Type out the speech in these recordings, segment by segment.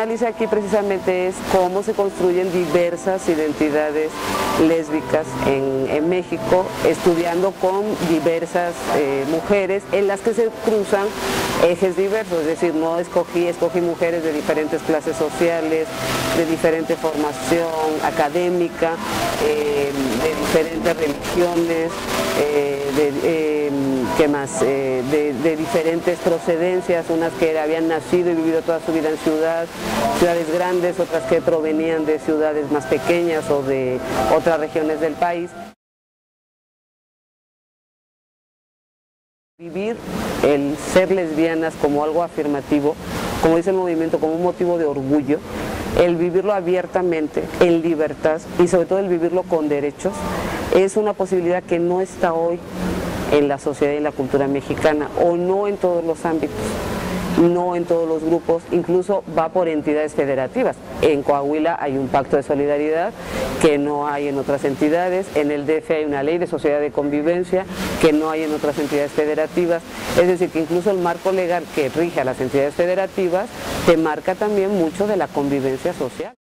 analicé aquí precisamente es cómo se construyen diversas identidades lésbicas en México, estudiando con diversas mujeres en las que se cruzan ejes diversos, es decir, no escogí mujeres de diferentes clases sociales, de diferente formación académica, de diferentes religiones, ¿qué más? De diferentes procedencias, unas que habían nacido y vivido toda su vida en ciudades grandes, otras que provenían de ciudades más pequeñas o de otras regiones del país. Vivir el ser lesbianas como algo afirmativo, como dice el movimiento, como un motivo de orgullo, el vivirlo abiertamente, en libertad y sobre todo el vivirlo con derechos, es una posibilidad que no está hoy en la sociedad y en la cultura mexicana, o no en todos los ámbitos, no en todos los grupos, incluso va por entidades federativas. En Coahuila hay un pacto de solidaridad que no hay en otras entidades, en el DF hay una ley de sociedad de convivencia que no hay en otras entidades federativas, es decir, que incluso el marco legal que rige a las entidades federativas te marca también mucho de la convivencia social.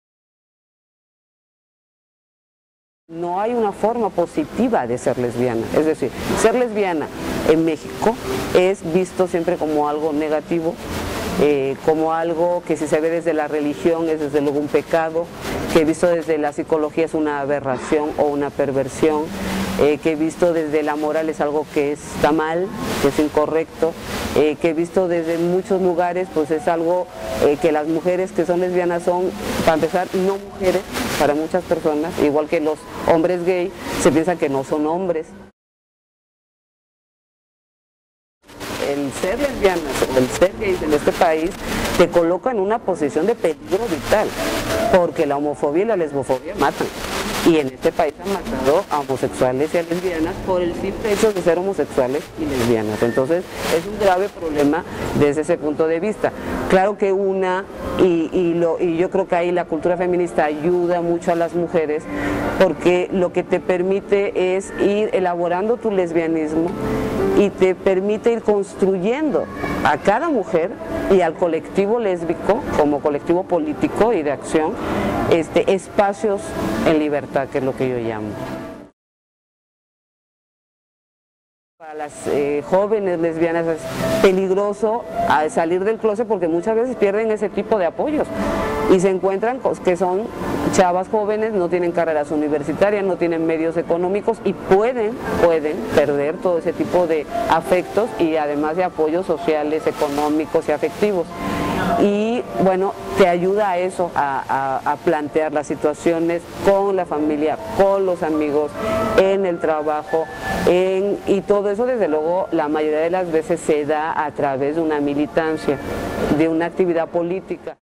No hay una forma positiva de ser lesbiana, es decir, ser lesbiana en México es visto siempre como algo negativo, como algo que si se ve desde la religión es desde luego un pecado, que visto desde la psicología es una aberración o una perversión, que visto desde la moral es algo que está mal, que es incorrecto, que visto desde muchos lugares pues es algo que las mujeres que son lesbianas son, para empezar, no mujeres para muchas personas, igual que los hombres gay, se piensa que no son hombres. El ser lesbianas o el ser gays en este país te coloca en una posición de peligro vital, porque la homofobia y la lesbofobia matan. Y en este país han matado a homosexuales y a lesbianas por el simple hecho de ser homosexuales y lesbianas. Entonces es un grave problema desde ese punto de vista. Claro que y yo creo que ahí la cultura feminista ayuda mucho a las mujeres, porque lo que te permite es ir elaborando tu lesbianismo y te permite ir construyendo a cada mujer y al colectivo lésbico como colectivo político y de acción espacios en libertad, que es lo que yo llamo. Para las jóvenes lesbianas es peligroso salir del closet porque muchas veces pierden ese tipo de apoyos y se encuentran que son chavas jóvenes, no tienen carreras universitarias, no tienen medios económicos y pueden perder todo ese tipo de afectos y además de apoyos sociales, económicos y afectivos. Y bueno, te ayuda a eso, a plantear las situaciones con la familia, con los amigos, en el trabajo, y todo eso desde luego la mayoría de las veces se da a través de una militancia, de una actividad política.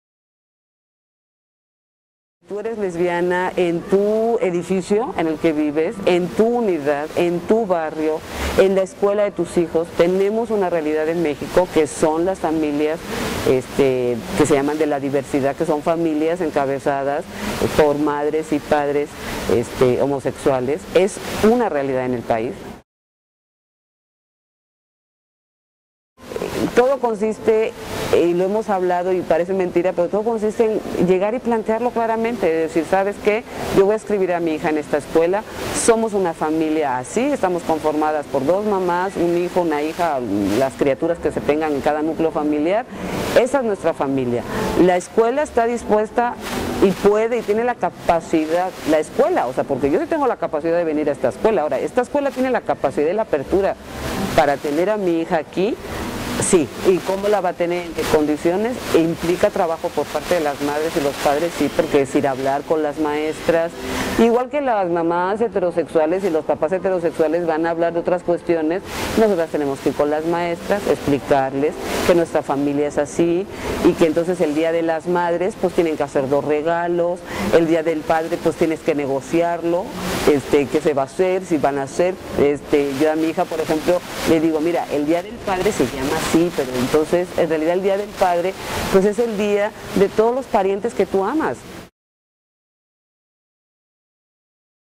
Tú eres lesbiana en tu edificio en el que vives, en tu unidad, en tu barrio, en la escuela de tus hijos. Tenemos una realidad en México que son las familias que se llaman de la diversidad, que son familias encabezadas por madres y padres homosexuales. Es una realidad en el país. Todo consiste, y lo hemos hablado y parece mentira, pero todo consiste en llegar y plantearlo claramente, es decir, ¿sabes qué? Yo voy a escribir a mi hija en esta escuela, somos una familia así, estamos conformadas por dos mamás, un hijo, una hija, las criaturas que se tengan en cada núcleo familiar, esa es nuestra familia. La escuela está dispuesta y puede y tiene la capacidad, la escuela, o sea, porque yo sí tengo la capacidad de venir a esta escuela, ahora, esta escuela tiene la capacidad y la apertura para tener a mi hija aquí. Sí, ¿y cómo la va a tener? ¿En qué condiciones? Implica trabajo por parte de las madres y los padres, sí, porque es ir a hablar con las maestras, igual que las mamás heterosexuales y los papás heterosexuales van a hablar de otras cuestiones, nosotras tenemos que ir con las maestras, explicarles que nuestra familia es así y que entonces el día de las madres pues tienen que hacer 2 regalos, el día del padre pues tienes que negociarlo, qué se va a hacer, si van a hacer, yo a mi hija por ejemplo le digo, mira, el día del padre se llama así, pero entonces en realidad el día del padre pues es el día de todos los parientes que tú amas. El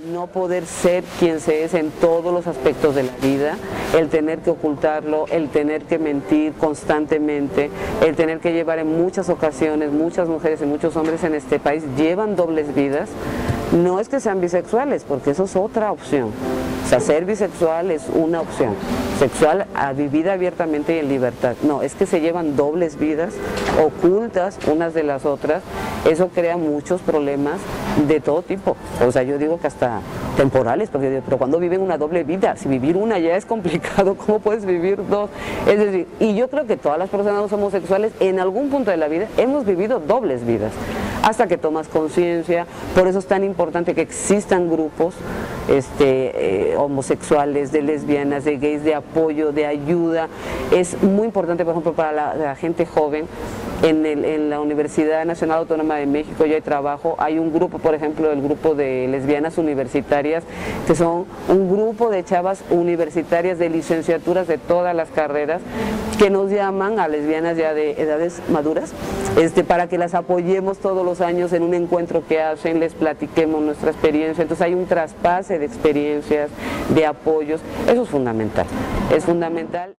no poder ser quien se es en todos los aspectos de la vida, el tener que ocultarlo, el tener que mentir constantemente, el tener que llevar en muchas ocasiones, muchas mujeres y muchos hombres en este país llevan dobles vidas. No es que sean bisexuales, porque eso es otra opción. O sea, ser bisexual es una opción, sexual vivida abiertamente y en libertad. No, es que se llevan dobles vidas, ocultas unas de las otras. Eso crea muchos problemas de todo tipo. O sea, yo digo que hasta temporales, porque digo, pero cuando viven una doble vida, si vivir una ya es complicado, ¿cómo puedes vivir dos? Es decir, y yo creo que todas las personas homosexuales en algún punto de la vida hemos vivido dobles vidas, hasta que tomas conciencia. Por eso es tan importante que existan grupos homosexuales, de lesbianas, de gays, de apoyo, de ayuda. Es muy importante, por ejemplo, para la gente joven. En la Universidad Nacional Autónoma de México ya hay trabajo, hay un grupo, por ejemplo, el grupo de lesbianas universitarias, que son un grupo de chavas universitarias de licenciaturas de todas las carreras, que nos llaman a lesbianas ya de edades maduras, para que las apoyemos todos los años en un encuentro que hacen, les platiquemos nuestra experiencia. Entonces hay un traspase de experiencias, de apoyos. Eso es fundamental, es fundamental.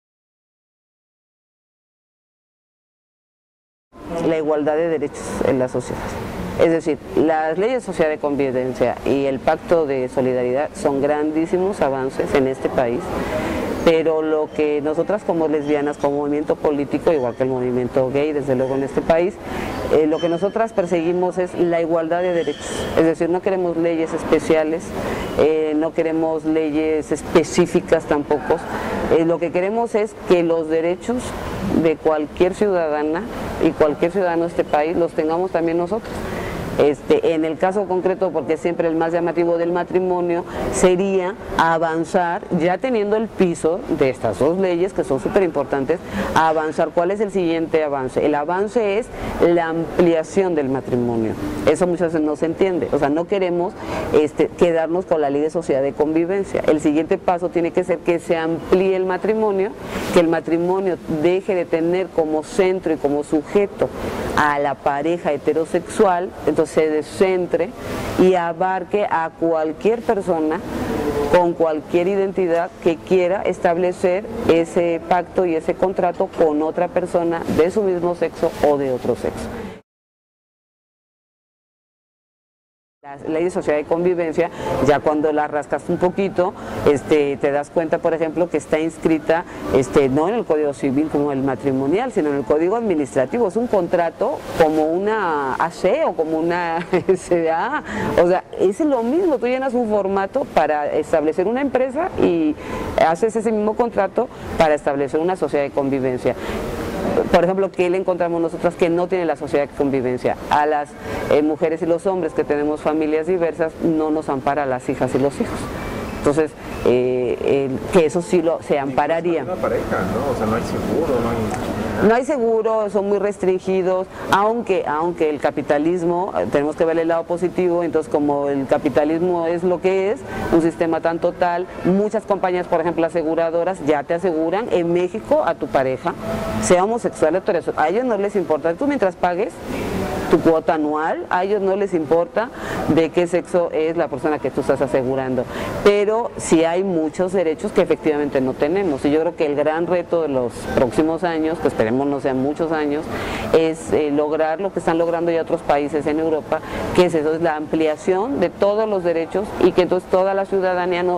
La igualdad de derechos en la sociedad. Es decir, las leyes de sociedad de convivencia y el pacto de solidaridad son grandísimos avances en este país, pero lo que nosotras como lesbianas, como movimiento político, igual que el movimiento gay, desde luego en este país, lo que nosotras perseguimos es la igualdad de derechos. Es decir, no queremos leyes especiales, no queremos leyes específicas tampoco. Lo que queremos es que los derechos de cualquier ciudadana y cualquier ciudadano de este país los tengamos también nosotros. En el caso concreto, porque siempre el más llamativo del matrimonio, sería avanzar, ya teniendo el piso de estas dos leyes que son súper importantes, a avanzar. ¿Cuál es el siguiente avance? El avance es la ampliación del matrimonio. Eso muchas veces no se entiende. O sea, no queremos quedarnos con la ley de sociedad de convivencia. El siguiente paso tiene que ser que se amplíe el matrimonio, que el matrimonio deje de tener como centro y como sujeto a la pareja heterosexual, entonces se descentre y abarque a cualquier persona con cualquier identidad que quiera establecer ese pacto y ese contrato con otra persona de su mismo sexo o de otro sexo. La ley de sociedad de convivencia, ya cuando la rascas un poquito, te das cuenta, por ejemplo, que está inscrita no en el Código Civil como el matrimonial, sino en el Código Administrativo. Es un contrato como una AC o como una SA, o sea, es lo mismo. Tú llenas un formato para establecer una empresa y haces ese mismo contrato para establecer una sociedad de convivencia. Por ejemplo, ¿qué le encontramos nosotras que no tiene la sociedad de convivencia? A las mujeres y los hombres que tenemos familias diversas no nos ampara las hijas y los hijos. Entonces, que eso sí se ampararía. Una pareja, ¿no? O sea, no hay seguro, no hay seguro, son muy restringidos, aunque el capitalismo, tenemos que ver el lado positivo. Entonces, como el capitalismo es lo que es, un sistema tan total, muchas compañías, por ejemplo aseguradoras, ya te aseguran en México a tu pareja, sea homosexual o heterosexual. A ellos no les importa, tú mientras pagues tu cuota anual, a ellos no les importa de qué sexo es la persona que tú estás asegurando, pero sí hay muchos derechos que efectivamente no tenemos, y yo creo que el gran reto de los próximos años, que esperemos no sean muchos años, es lograr lo que están logrando ya otros países en Europa, que es eso, es la ampliación de todos los derechos, y que entonces toda la ciudadanía no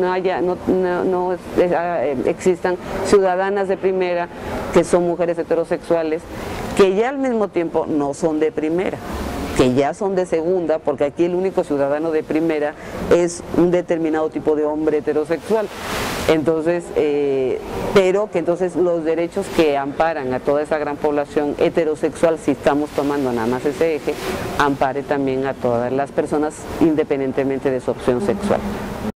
existan ciudadanas de primera que son mujeres heterosexuales, que ya al mismo tiempo no son de primera, que ya son de segunda, porque aquí el único ciudadano de primera es un determinado tipo de hombre heterosexual. Entonces, pero que entonces los derechos que amparan a toda esa gran población heterosexual, si estamos tomando nada más ese eje, ampare también a todas las personas independientemente de su opción sexual.